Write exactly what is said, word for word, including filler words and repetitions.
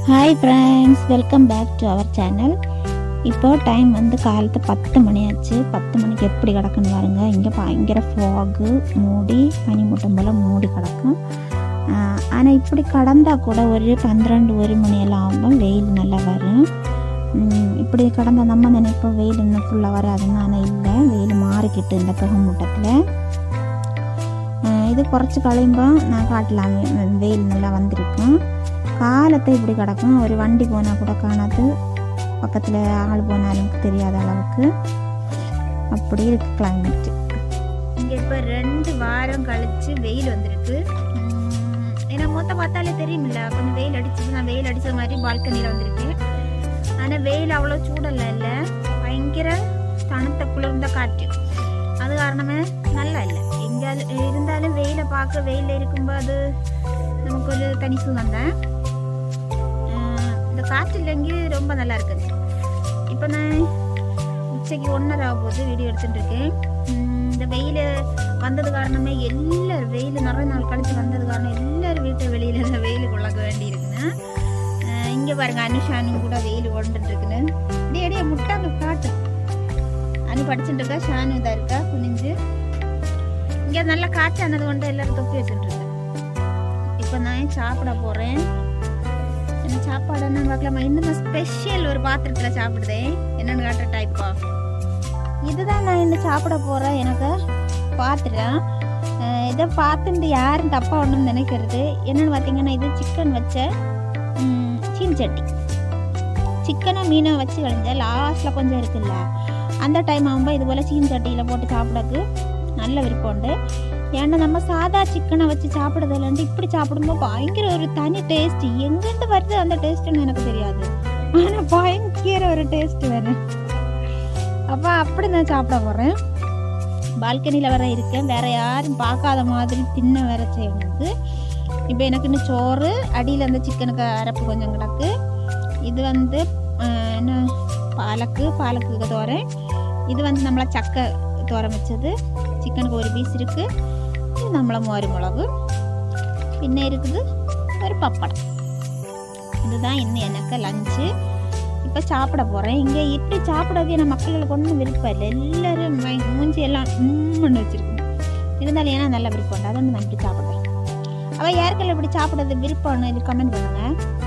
Hi friends, welcome back to our channel. இப்போ time வந்து காலத்து பத்து மணி ஆச்சு. பத்து மணிக்கு எப்படி கிடக்குன்னு பாருங்க. இங்கே பயங்கர ஃபாகு மூடி பனி மூட்டம் போல் மூடி கிடக்கும். ஆனால் இப்படி கடந்தால் கூட ஒரு பன்னிரெண்டு ஒரு மணியெல்லாம் ஆகும், வெயில் நல்லா வரும். இப்படி கடந்த நம்ம நினைப்போம் வெயில் இன்னும் ஃபுல்லாக வராதுன்னு. ஆனால் இல்லை, வெயில் மாறிக்கிட்டு இந்த புகை மூட்டத்தில். இது குறைச்சி களையும்போது நான் காட்டலாம், வெயில் நல்லா வந்திருக்கும். காலத்தை இப்படி கிடக்கும், ஒரு வண்டி போனால் கூட காணாது, பக்கத்தில் ஆள் போனாலும் தெரியாத அளவுக்கு அப்படி இருக்கு கிளைமேட்டு. இங்கே இப்போ ரெண்டு வாரம் கழிச்சு வெயில் வந்திருக்கு. ஏன்னா மொத்த பார்த்தாலே தெரியுமில்ல, கொஞ்சம் வெயில் அடிச்சது. நான் வெயில் அடித்த மாதிரி பால்கனியில் வந்திருக்கேன். ஆனால் வெயில் அவ்வளோ சூடல்ல இல்லை, பயங்கர தணுத்த குளிர்ந்த காற்று. அது காரணமே நல்லா இல்லை. எங்கேயாலும் இருந்தாலும் வெயிலை பார்க்க, வெயிலில் இருக்கும்போது நமக்கு ஒரு தனி சுகம் தான். இந்த காற்று இல்லைங்க ரொம்ப நல்லா இருக்குது. இப்போ நான் உச்சைக்கு ஒன்றரை ஆக போது வீடியோ எடுத்துட்டு இருக்கேன். இந்த வெயில் வந்தது காரணமே எல்லாரும், வெயில் நிறைய நாள் கழிச்சு வந்தது காரணம் எல்லாரும் வீட்டை வெளியில் வெயில் கொள்ளக்க வேண்டி இருக்குன்னு. இங்கே பாருங்க, அனுஷானும் கூட வெயில் கொண்டுட்டு இருக்குன்னு. இதே இடையே முட்டாங்க காட்டு அனு படிச்சுட்டு இருக்கா, ஷானு இதாக இருக்கா குனிஞ்சு. இங்கே நல்லா காற்றானது கொண்டு எல்லாரும் தொப்பி வச்சுட்டு இருக்கேன். இப்போ நான் சாப்பிட போகிறேன். என்ன சாப்பாடு என்னன்னு பார்க்கலாமா? இன்னும் ஸ்பெஷல் ஒரு பாத்திரத்தில் சாப்பிடுதேன். என்னென்னு காட்டுற டைப்பா இதுதான் நான் இன்னும் சாப்பிட போகிறேன். எனக்கு பாத்திரம் இதை பார்த்துட்டு யாரும் தப்பாக ஒன்றுன்னு நினைக்கிறது. என்னென்னு பார்த்தீங்கன்னா, இது சிக்கன் வச்ச சீன் சட்டி. சிக்கனை மீனை வச்சு கழிஞ்ச லாஸ்ட்டில் கொஞ்சம் இருக்குல்ல, அந்த டைம் ஆகும்போது இது போல் சீன் சட்டியில் போட்டு சாப்பிடக்கு நல்ல விருப்பம் உண்டு. ஏன்னா நம்ம சாதா சிக்கனை வச்சு சாப்பிடுறதுலேருந்து இப்படி சாப்பிடும்போது பயங்கர ஒரு தனி டேஸ்ட். எங்கேருந்து வருது அந்த டேஸ்ட்டுன்னு எனக்கு தெரியாது, ஆனால் பயங்கர ஒரு டேஸ்ட் வேறு. அப்போ அப்படி நான் சாப்பிட போகிறேன். பால்கனியில் வேற இருக்கேன், வேற யாரும் பார்க்காத மாதிரி தின்ன வேற செய்யணுக்கு. இப்போ எனக்கு இன்னும் சோறு, அடியில் அந்த சிக்கனுக்கு அரைப்பு கொஞ்சம் கிடக்கு. இது வந்து என்ன பாலக்கு பாலக்கு தோரன். இது வந்து நம்மளை சக்கை தோரம் வச்சது. சிக்கனுக்கு ஒரு பீஸ் இருக்குது. இது நம்மளை மோரி மிளகு. பின்ன இருக்குது ஒரு பப்படம். இதுதான் இன்னும் எனக்கு லஞ்சு. இப்போ சாப்பிட போகிறேன். இங்கே இப்படி சாப்பிடவே நான் மக்களுக்கு ஒன்றும் விருப்பம் இல்லை. எல்லோரும் மூஞ்சி எல்லாம் உம்முன்னு வச்சுருக்கணும். இருந்தாலும் ஏன்னா நல்ல விருப்பம் உண்டு, அதை வந்து நான் இப்படி சாப்பிட்றேன். அவள் யாருக்கெல்லாம் இப்படி சாப்பிட்றது விருப்பம்னு இது கமெண்ட் பண்ணுங்கள்.